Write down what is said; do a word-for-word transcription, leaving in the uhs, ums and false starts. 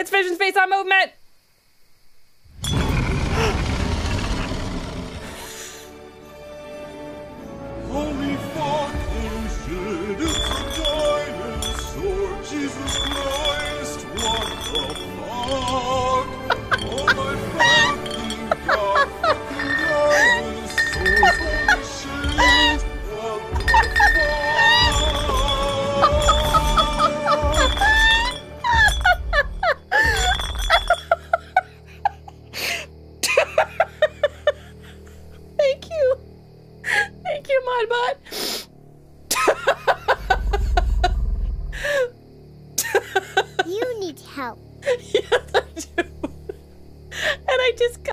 X Vision's face on movement. Holy fucking shit, it's a dinosaur. Jesus Christ, what the fuck? Oh my fucking god, fucking dinosaurs. Holy shit, what the Thank you. Thank you, Modbot. You need help. You